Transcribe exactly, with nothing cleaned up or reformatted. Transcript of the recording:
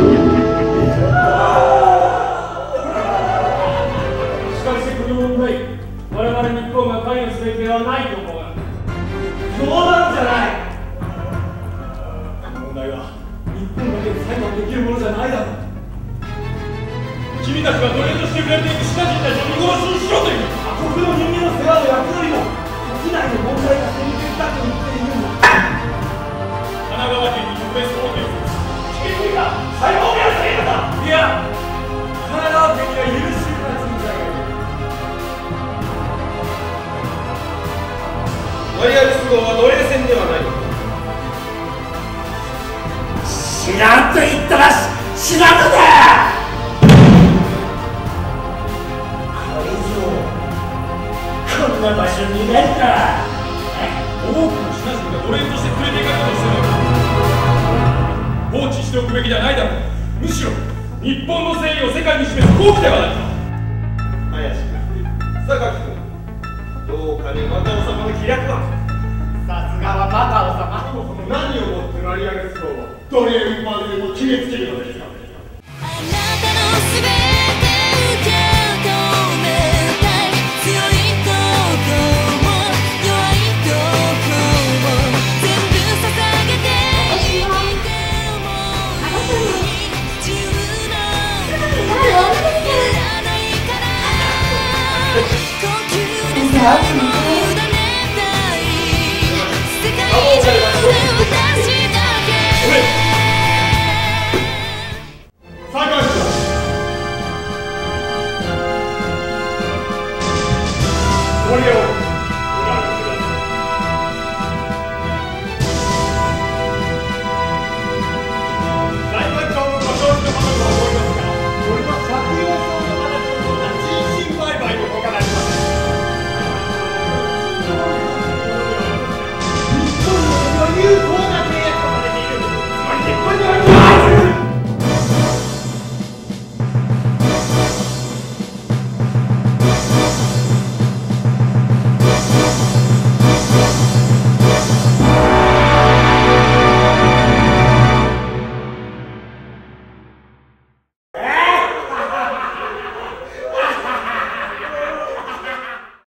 この問題、我々日本が関与すべきではないと思うが、冗談じゃない。この問題は日本だけで裁判できるものじゃないだろう。君たちは奴隷として売られていくシナ人たちを見殺しにしろという他国の人間の世話を焼くよりも国内の問題が先決だと言っているんだ。神奈川県に特別法廷を地球が裁判をやるというのだ。いや、神奈川県には許しな人材がいる。ワイヤレス号は奴隷船ではない。知らんと言ったら知らぬだ。こんな場所にいないか。多くのシナ人が奴隷として連れて行かれたとしても放置しておくべきではないだろう。むしろ日本の誠意を世界に示す好機ではないか。林君、榊君、どうかにマカオ様の気略は。さすがはマカオ様。そもそも何をもってワイヤレス号は奴隷までも決めつけるのですか。あなたのすべて受け止めたい。強いとこも弱いとこも全部捧げて生きて思うに自由ないらないから呼吸で